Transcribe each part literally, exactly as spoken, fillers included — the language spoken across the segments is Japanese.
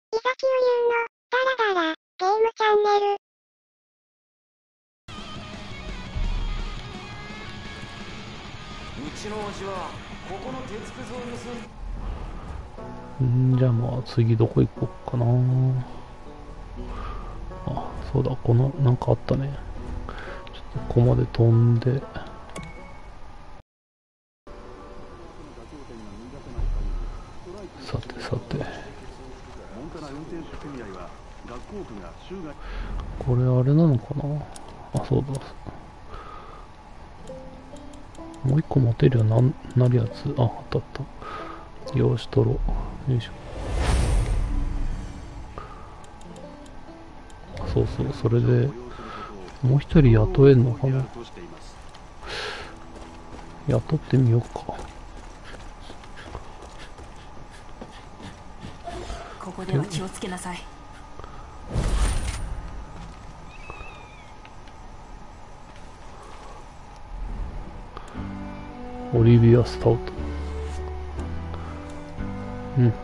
伊崎うゆうの、ダラダラ、ゲームチャンネル。 うちのおじは、ここの鉄くずを盗ん。んじゃあまあ次どこ行こうかな。あ、そうだ、この、なんかあったね。ちょっとここまで飛んで。さてさて。これあれなのかな。あ、そうだ。もう一個持てるようにななるやつ。あ、あったあった。よし、取ろう。よいしょ。そうそう、それで、もう一人雇えんのかな。雇ってみようか。 ここでは気をつけなさい。 オリビア・スタウト。うんうん。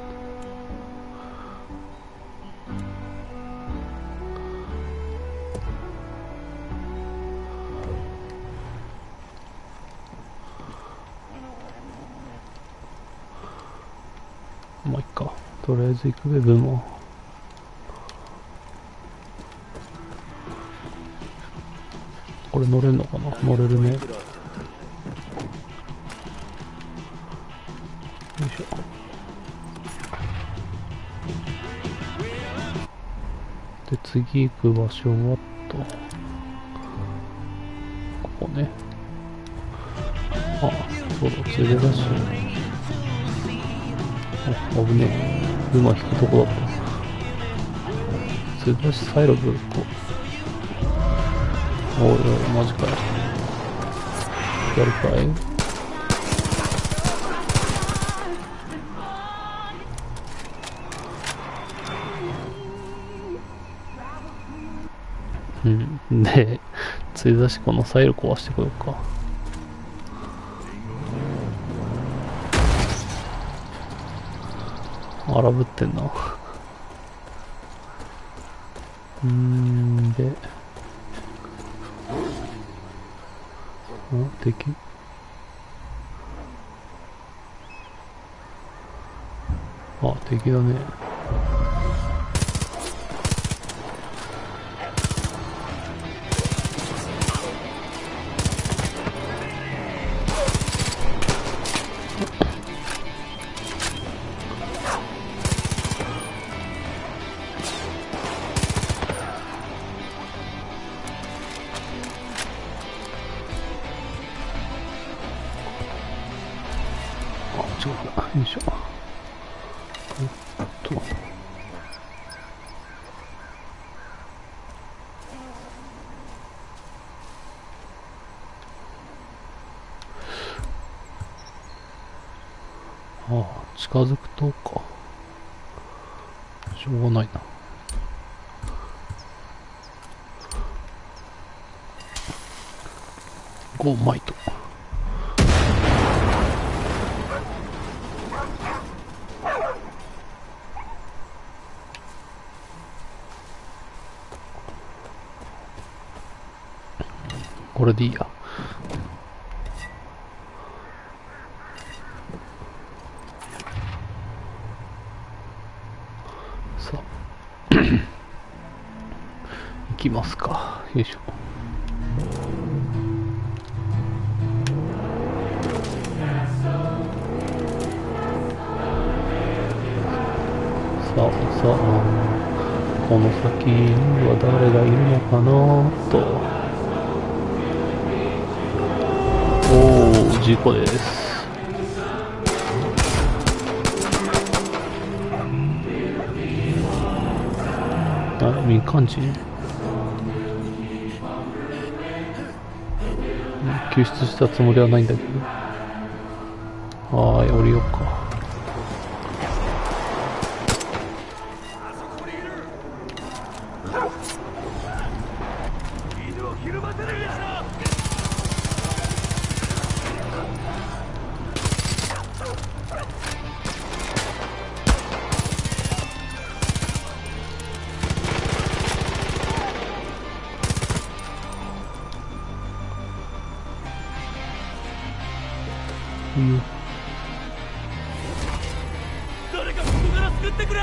まあいっか。とりあえず行くべ、ブーマ。これ乗れんのかな。乗れるね。よいしょ。で、次行く場所はと。ここね。あ、そうだ、ついでだし。あ、危ねえ。馬引くとこだった。ついでだし、サイロブルと。おいおい、マジかよ。やるかい？うん。で、ついでだし、このサイロ壊してこようか。荒ぶってんな。うーんで、ん敵？あ、敵だね。あ、違うか。よいしょ。えっと。ああ、近づくとか。しょうがないな。ゴーマイト。これでいいや。さあ行きますか。よいしょ。さあさあ、この先には誰がいるのかなと。おー、事故です。あ、民間人？救出したつもりはないんだけど。はーい、降りようか。 ってくれ。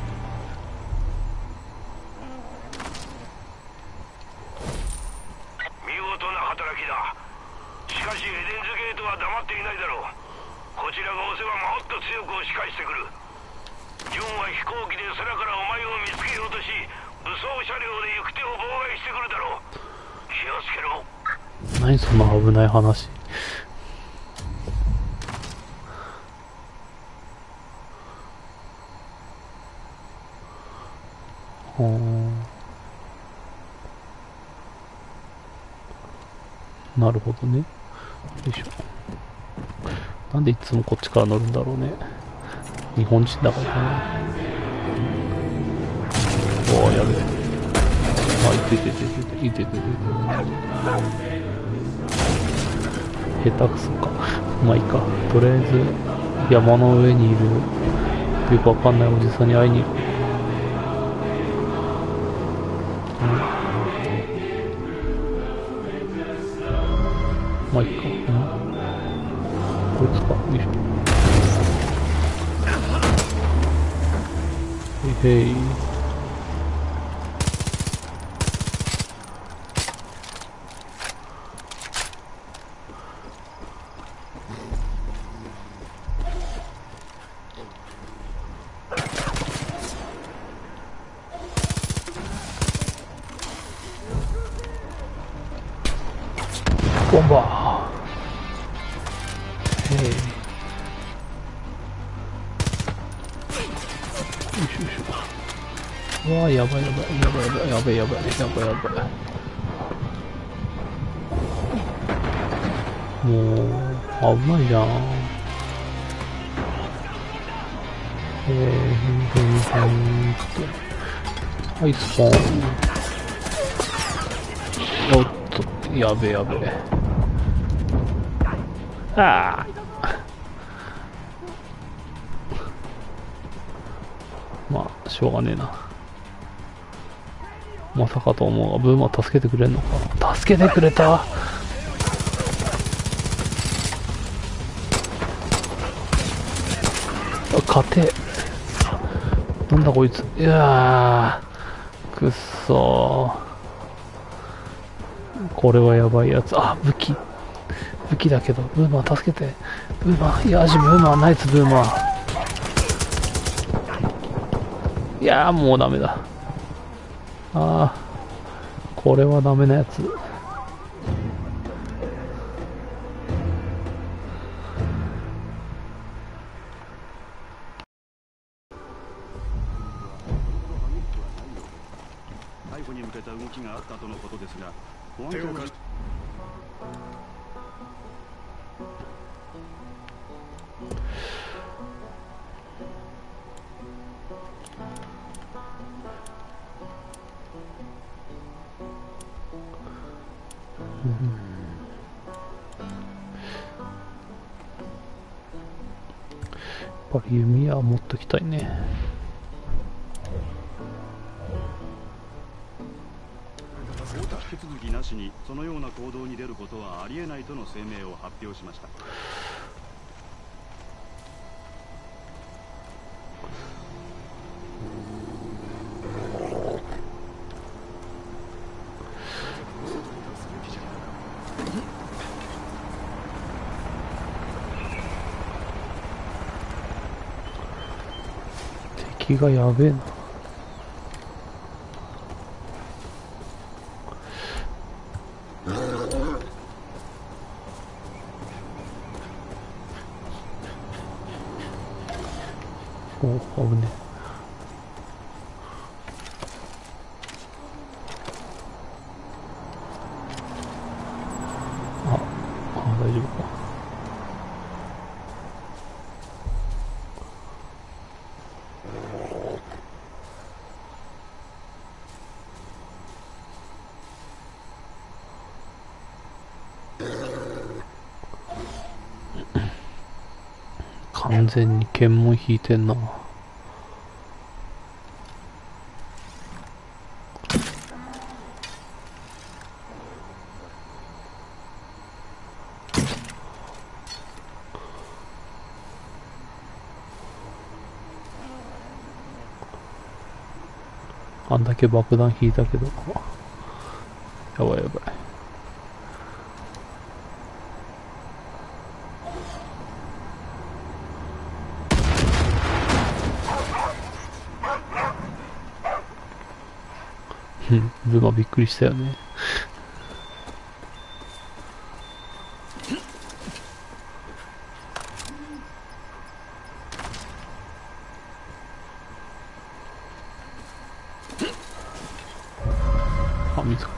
見事な働きだ。しかしエデンズゲートは黙っていないだろう。こちらが押せばもっと強く押し返してくる。ジョンは飛行機で空からお前を見つけようとし、武装車両で行く手を妨害してくるだろう。気をつけろ。 何そんな危ない話。ほー、なるほどね。よいしょ。なんでいつもこっちから乗るんだろうね。日本人だからかな。おー、やべえ。あ、いててててて、いてててて。下手くそか。まあいいか。とりあえず、山の上にいる、よくわかんないおじさんに会いに行く。うん、まあいいか。うん、こいつか。よいしょ。へいへい。ボンバー。へい。よいしょよいしょ。うわー、やばいやばいやばいやばいやばいやばいやばいやばい。もう危ないじゃん。えー、ふんふんふんって。はい、スポーン。おっと、やべえやべえ。ああ。まあ、しょうがねえな。まさかと思うが、ブームは助けてくれんのか。助けてくれた。勝て。なんだこいつ。いやー、くっそー。これはやばいやつ。あ、武器。武器だけど、ブーマー助けて。ブーマー、いや、ジブーマー、ナイスブーマー。いやー、もうダメだ。あー、これはダメなやつ。 逮捕に向けた動きがあったとのことですが、保安官がやっぱり弓矢持っときたいね。 手続きなしにそのような行動に出ることはありえないとの声明を発表しました。 敵がやべえな。お、危ねえ。あ、あ、大丈夫か。完全に検問引いてんな。 あんだけ爆弾引いたけど。やばいやばい。うん、ルマびっくりしたよね。あ、見つかった。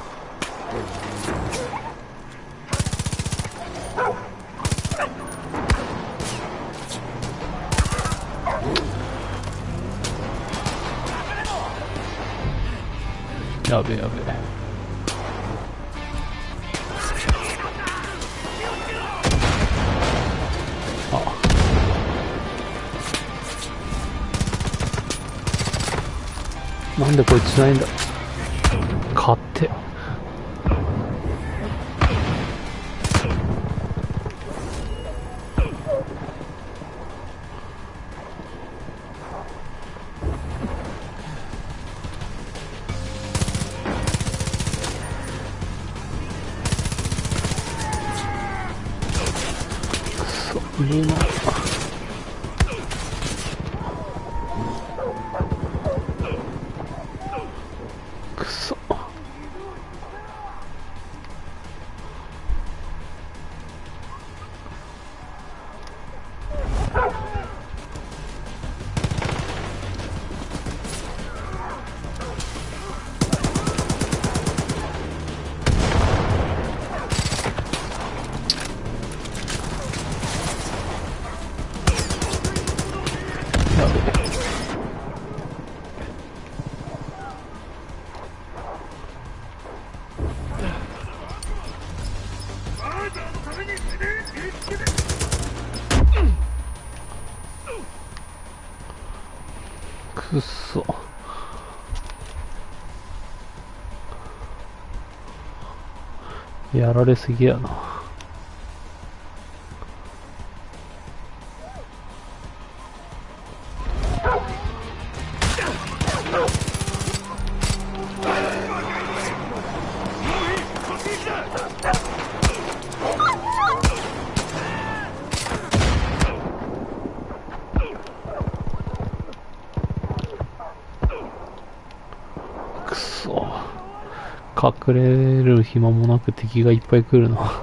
やべえやべえ。あ、なんでこいつないんだ。勝手。ルナくそ。やべえ。くっそ。やられすぎやな。くそ。隠れる暇もなく敵がいっぱい来るな。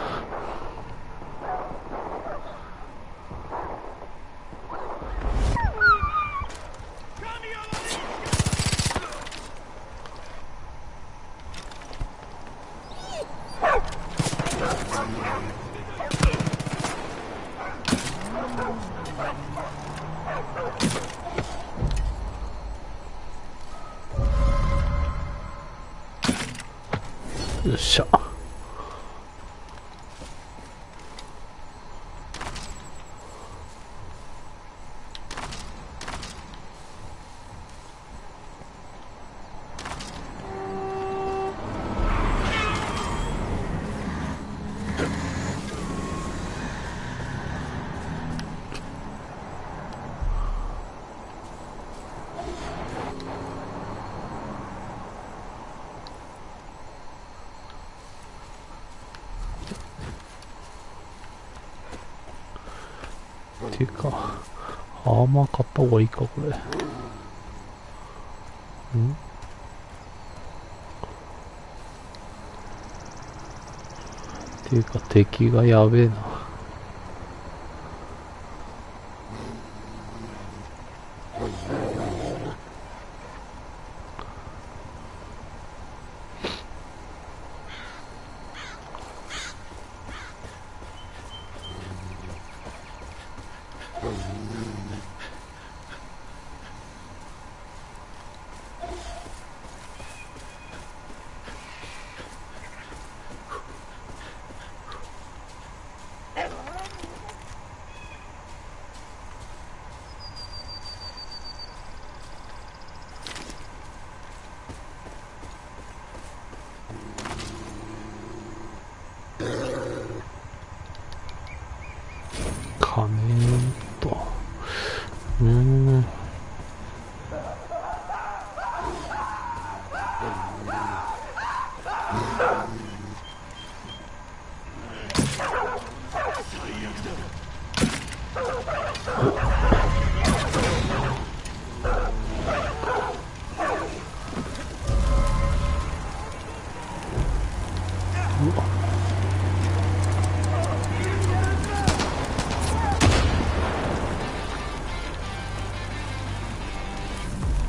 よっしゃ。ていうか、アーマー買った方がいいか、これ。んていうか、敵がやべえな。仮面と、うーん。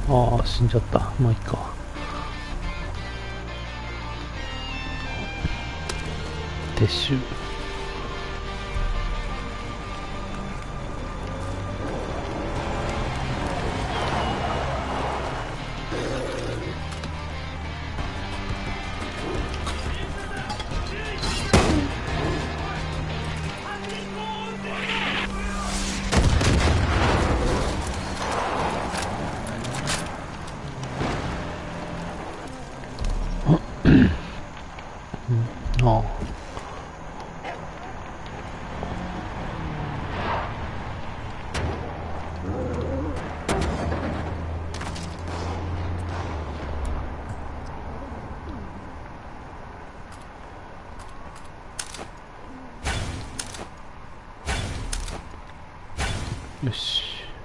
ああ、死んじゃった。まあいいか。撤収。ああ。よし。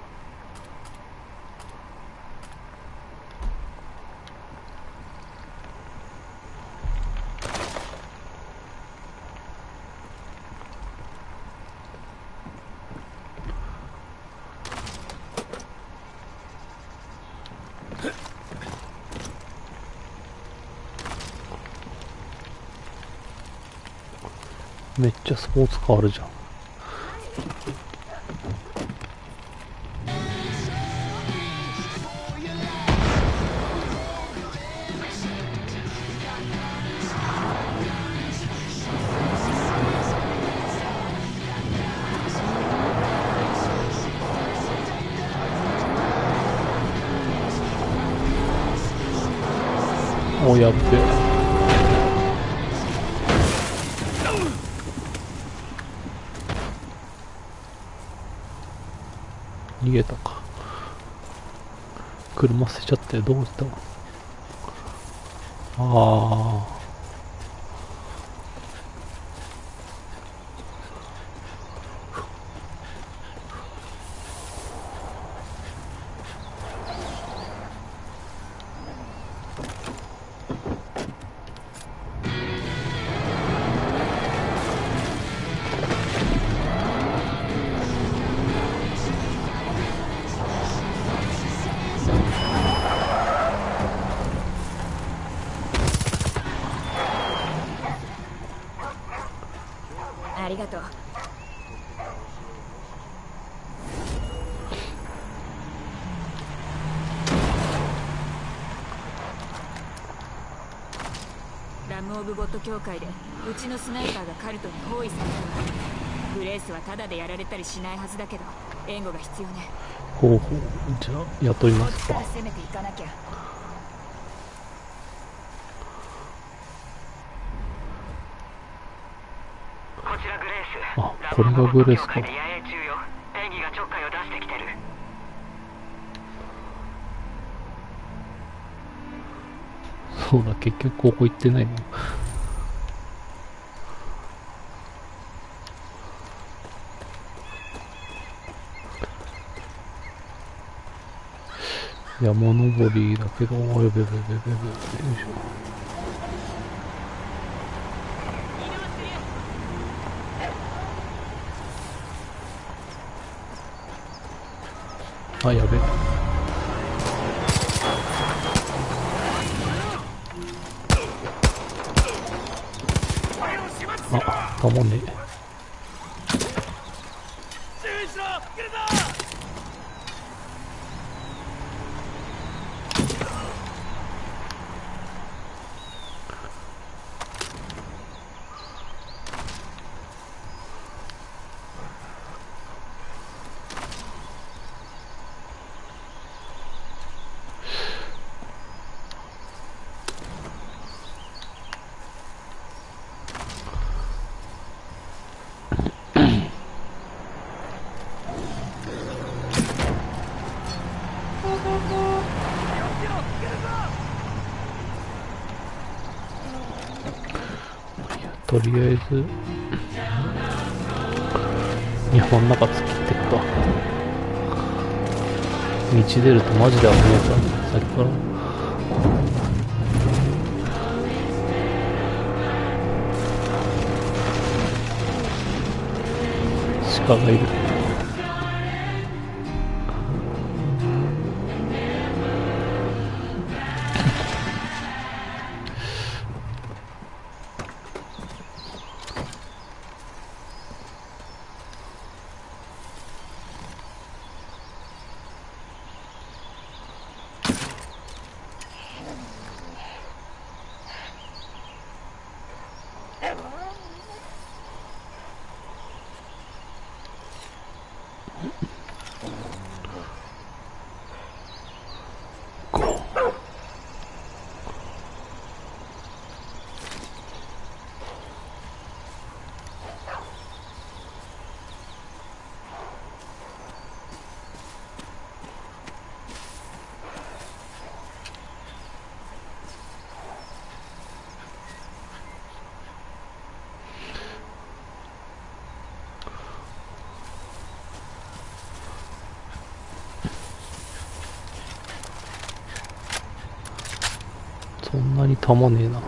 めっちゃスポーツカーあるじゃん。お、やっべ。逃げたか。車捨てちゃってどうしたの。ああ。 ありがとう。ラムオブゴッド協会でうちのスナイパーがカルトに包囲されたわ。グレースはタダでやられたりしないはずだけど援護が必要ね。 ほうほう。じゃあ雇いますか。 こっちから攻めていかなきゃ。 こちらグレース。 あ、これがグレースか。 野営中よ。ペギがちょっかいを出してきてる。 そうだ、結局ここ行ってないの。山登りだけど、やべべべべべべ、よいしょ。あ、やべ。あ、たまんねえ。とりあえず日本の中突っ切っていくか。道出るとマジで危ねえからさっきから鹿がいる。 か。そんなにたまねえな。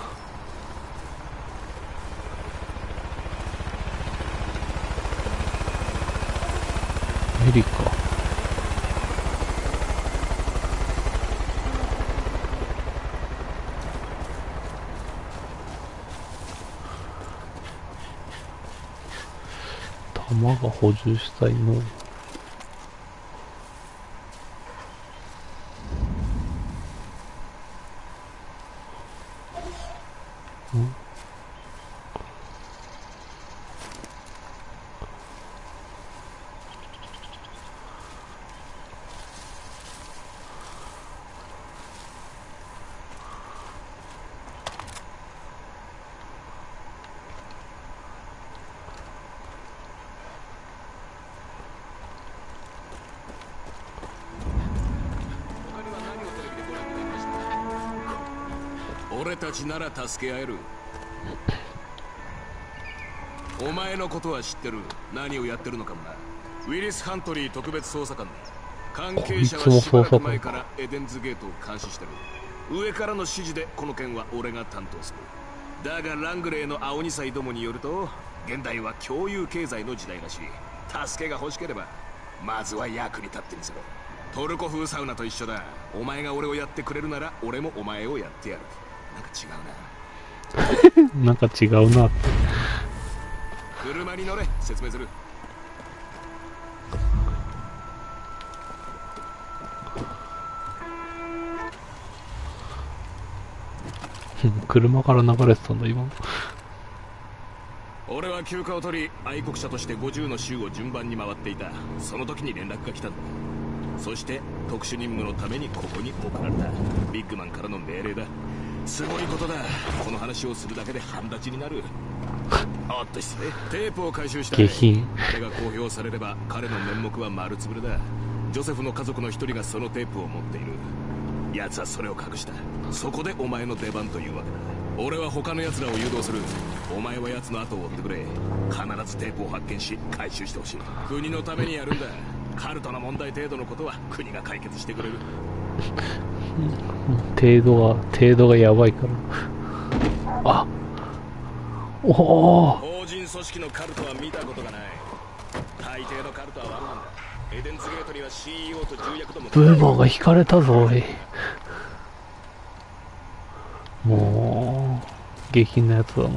ヘリか。弾が補充したいの。 俺たちなら助け合える。お前のことは知ってる。何をやってるのかもな。ウィリス・ハントリー特別捜査官だ。関係者はしばらく前からエデンズゲートを監視してる。上からの指示でこの件は俺が担当する。だがラングレーの青二歳どもによると、現代は共有経済の時代らしい。助けが欲しければまずは役に立ってみせろ。トルコ風サウナと一緒だ。お前が俺をやってくれるなら俺もお前をやってやる。なんか違うな。 なんか違うなって。 車に乗れ、説明する。 車から流れてたんだ今。 俺は休暇を取り愛国者としてごじゅうの州を順番に回っていた。その時に連絡が来たんだ。そして特殊任務のためにここに送られた。ビッグマンからの命令だ。すごいことだ。この話をするだけで半立ちになる。おっと失礼。テープを回収したい。 下品。 あれが公表されれば彼の面目は丸つぶれだ。ジョセフの家族の一人がそのテープを持っている。奴はそれを隠した。そこでお前の出番というわけだ。俺は他の奴らを誘導する。お前は奴の後を追ってくれ。必ずテープを発見し回収してほしい。国のためにやるんだ。カルトの問題程度のことは国が解決してくれる。 程度が程度がやばいから。あ、おお。 法人組織のカルトは見たことがない。大抵のカルトはワンマンだ。エデンズゲートには シーイーオー と重役ども。 ブーバーが引かれたぞおい。もう下品なやつだな。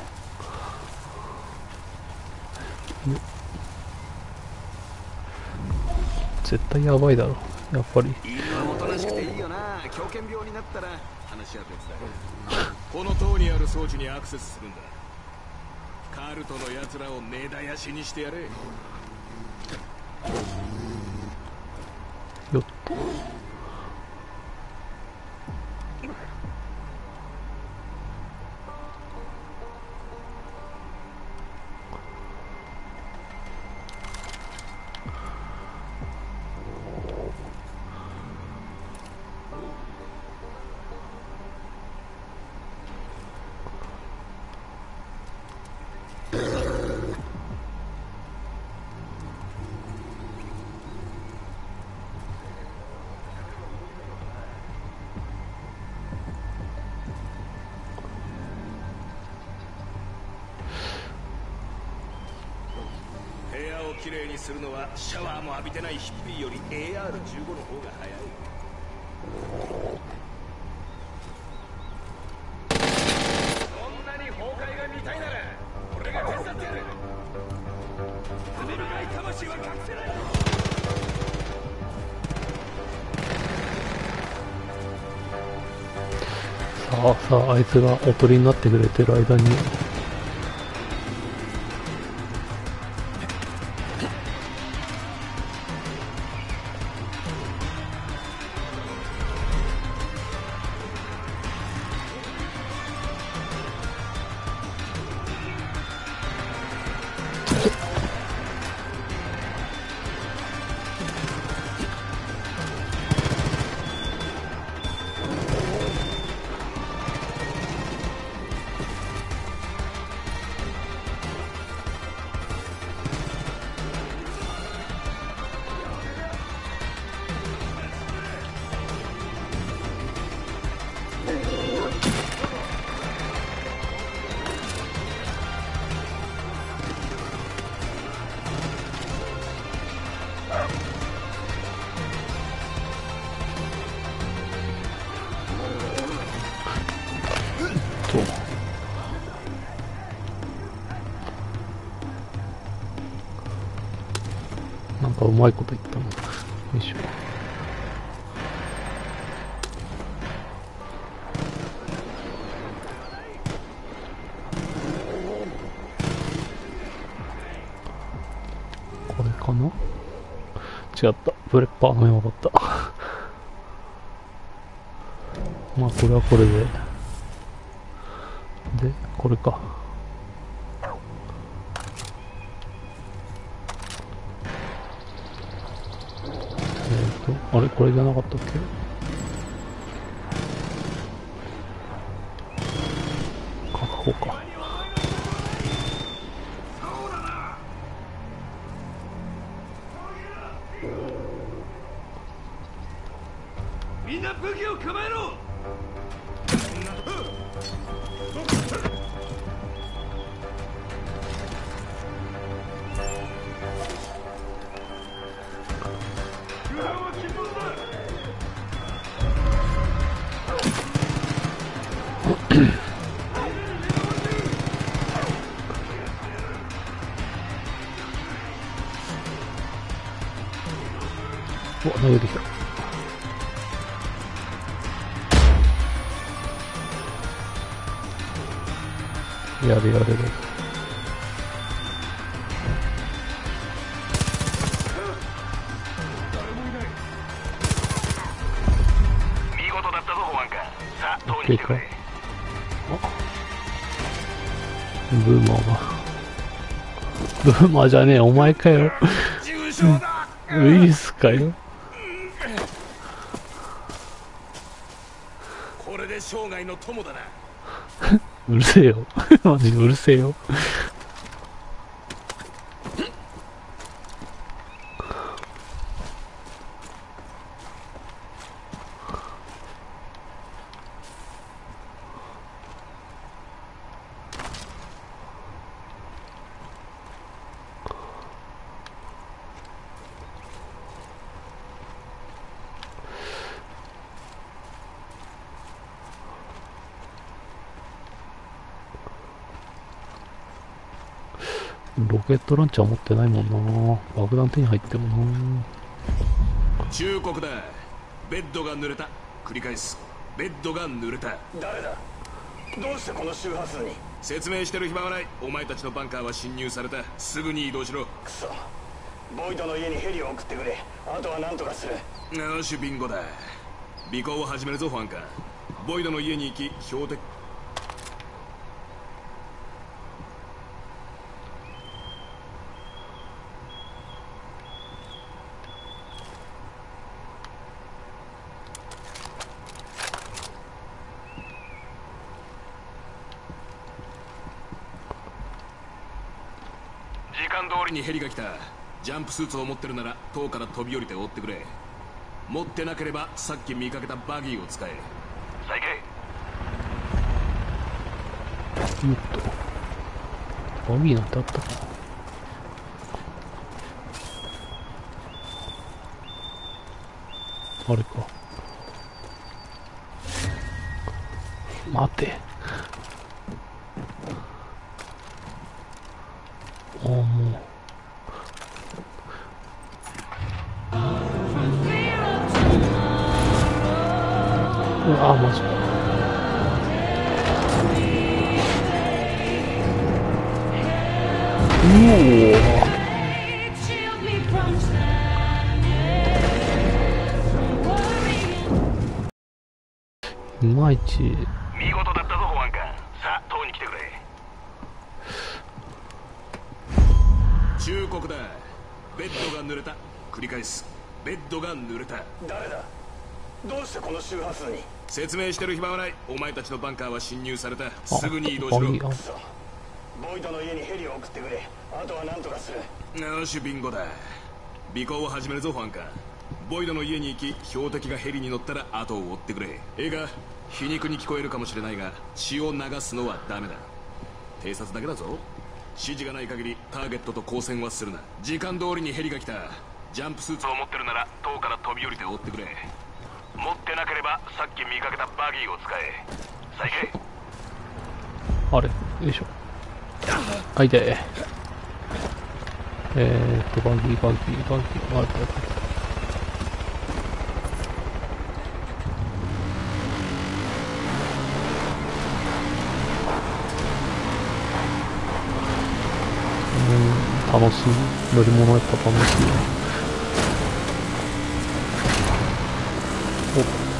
絶対やばいだろやっぱり。 犬はおとなしくていいよな。狂犬病になったら話し合うやつだ。この塔にある装置にアクセスするんだ。カルトの奴らを根絶やしにしてやれ。 よっと。 綺麗にするのはシャワーも浴びてないヒッピーより エーアールじゅうご の方が早い。そんなに崩壊が見たいなら俺が手伝ってやる。古い魂は隠せない。 さあさあ、あいつがおとりになってくれてる間にうまいこと言ったの。よいしょ。これかな？違った。ブレッパーの山だった。まあこれはこれで。で、これか。えっと、あれこれじゃなかったっけ？確保か。 みんな武器を構えろ。 お、投げてきた。やれやれで。 見事だったぞ保安官。さあ塔に来てくれ。 ブーマーが。ブーマーじゃねえ、お前かよ。ウイルスかよ。 これで生涯の友だな。 うるせえよ。マジうるせえよ。ロケットランチャー持ってないもんな。爆弾手に入ってもな。 忠告だ。ベッドが濡れた。繰り返す。ベッドが濡れた。 誰だ。どうしてこの周波数に。 説明してる暇はない。お前たちのバンカーは侵入された。すぐに移動しろ。 クソ。ボイドの家にヘリを送ってくれ。あとは何とかする。 よしビンゴだ。尾行を始めるぞ保安官。ボイドの家に行き標的。時間通りにヘリが来た。ジャンプスーツを持ってるなら塔から飛び降りて追ってくれ。持ってなければさっき見かけたバギーを使え。 さあ行け。 よっと。バギーなんてあったかな。あれか。待て。ああ、もう。うわあ、マジか。うお。いまいち。 見事だったぞ保安官。さあ塔に来てくれ。 忠告だ。ベッドが濡れた。繰り返す。ベッドが濡れた。 誰だ。どうしてこの周波数に。 説明してる暇はない。お前たちのバンカーは侵入された。すぐに移動しろ。 あ、 クソ。ボイドの家にヘリを送ってくれ。あとは何とかする。 よしビンゴだ。尾行を始めるぞ保安官。ボイドの家に行き標的がヘリに乗ったら後を追ってくれ。ええか。皮肉に聞こえるかもしれないが血を流すのはダメだ。偵察だけだぞ。指示がない限りターゲットと交戦はするな。時間通りにヘリが来た。ジャンプスーツを持ってるなら塔から飛び降りて追ってくれ。持ってなければさっき見かけたバギーを使え。さあ行け。 あれ、よいしょ。あ、痛い。 えーっと、バギーバギーバギー、あれだ、うん、楽しい。乗り物やっぱ楽しい。お、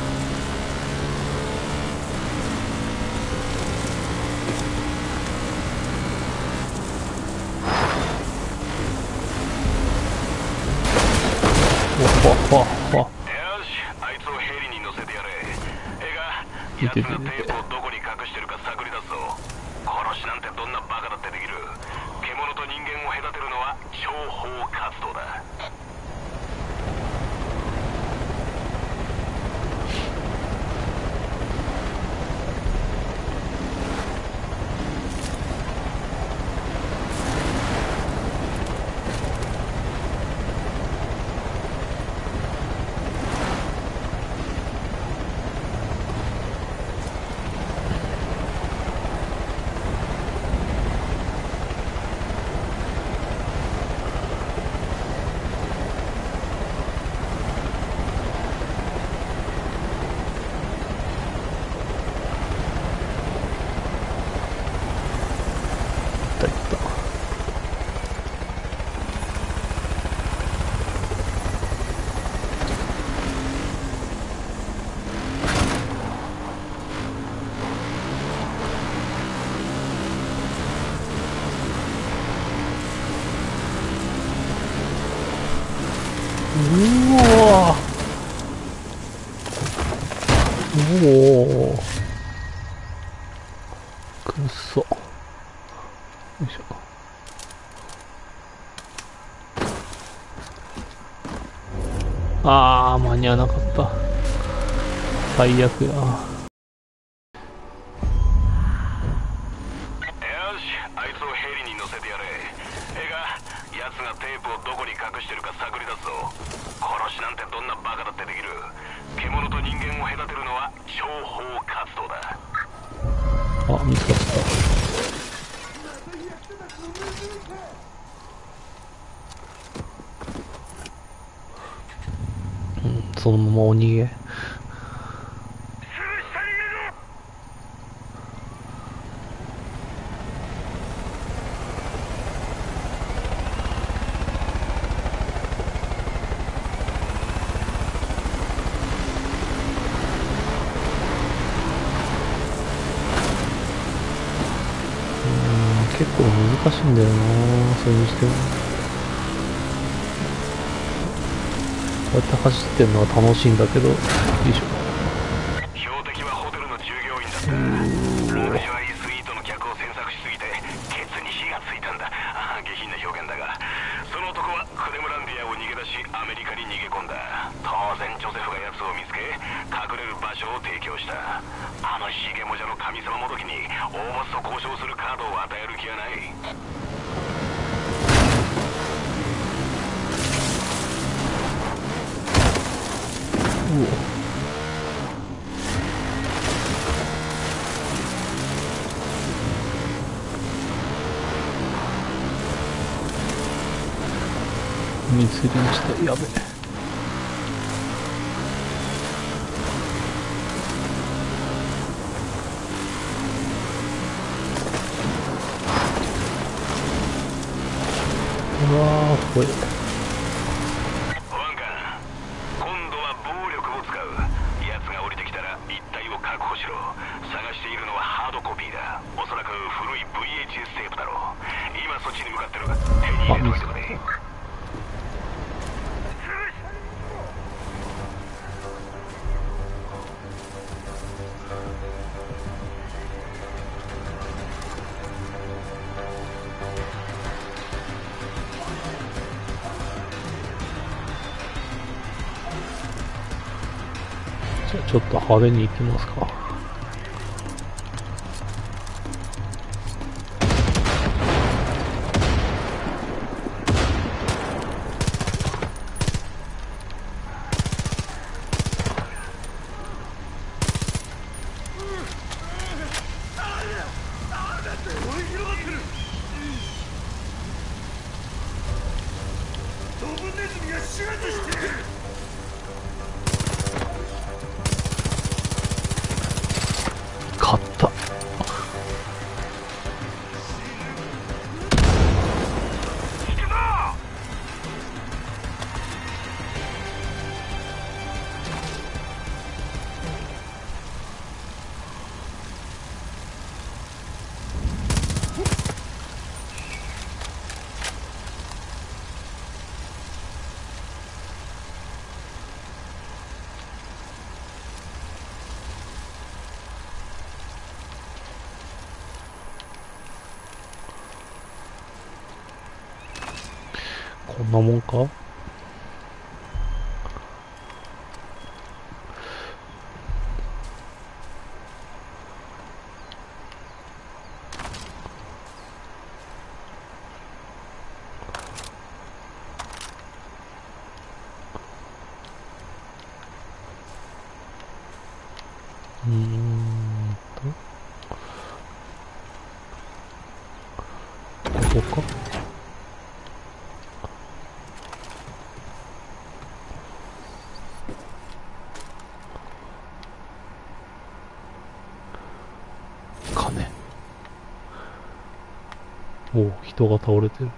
わわわ。 よし、あいつをヘリに乗せてやれ。えが、奴がテープをどこに隠してるか探り出すぞ。殺しなんてどんなバカだってできる。獣と人間を隔てるのは諜報活動だ。 いったいった。うわおおくっそ。よいしょ。あー、間に合わなかった。最悪や。 よし、あいつをヘリに乗せてやれ。えが、奴がテープをどこに隠してるか探り出すぞ。殺しなんてどんなバカだってできる。獣と人間を隔てるのは諜報活動だ。 あ、見つかった。うん、そのままお逃げ。結構難しいんだよな、それにしても。こうやって走ってるのは楽しいんだけど、よいしょ。 標的はホテルの従業員だった。ラグジュアリースイートの客を詮索しすぎてケツに火がついたんだ。ああ、下品な表現だが、その男はクレムランディアを逃げ出しアメリカに逃げ込んだ。当然ジョセフが奴を見つけ隠れる場所を提供した。あのヒゲモジャの神様もどきに大ボスと交渉するカードを与える気はない。 うお。水入れました。やべえ。うわー、怖い。 保安官、今度は暴力を使う。奴が降りてきたら一帯を確保しろ。探しているのはハードコピーだ。おそらく古い ブイエイチエス テープだろう。今そっちに向かってる。手に入れといてくれ。 じゃあちょっと派手に行きますか。 こんなもんか。うーんとここか。金。おお、人が倒れてる。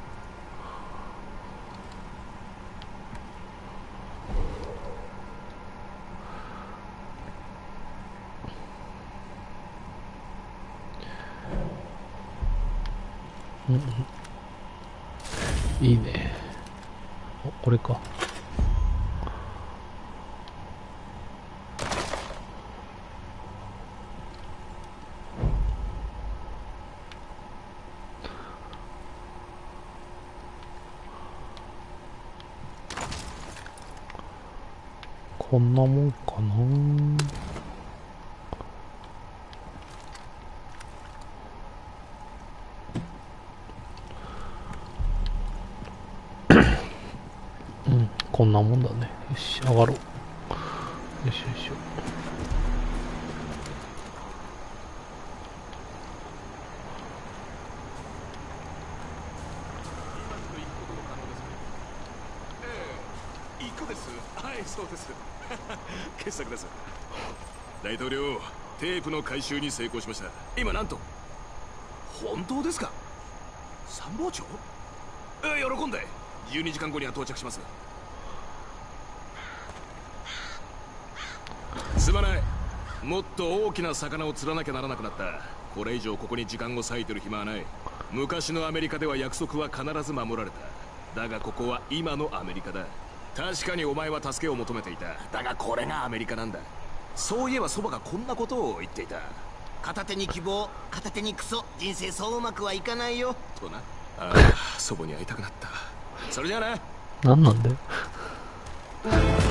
うんうん、いいね。お、これか。こんなもんかな。うん、こんなもんだね。よし、上がろう。よしよしよ。 いくです。はい、そうです。傑作です。大統領、テープの回収に成功しました。今なんと。本当ですか。参謀長。え、喜んで。じゅうにじかんごには到着します。すまない。もっと大きな魚を釣らなきゃならなくなった。これ以上ここに時間を割いてる暇はない。昔のアメリカでは約束は必ず守られた。だがここは今のアメリカだ。確かにお前は助けを求めていた。だがこれがアメリカなんだ。そういえばそばがこんなことを言っていた。 片手に希望、片手にクソ。人生そううまくはいかないよとな。ああ、祖母に会いたくなった。それじゃあな。 なんなんだよ。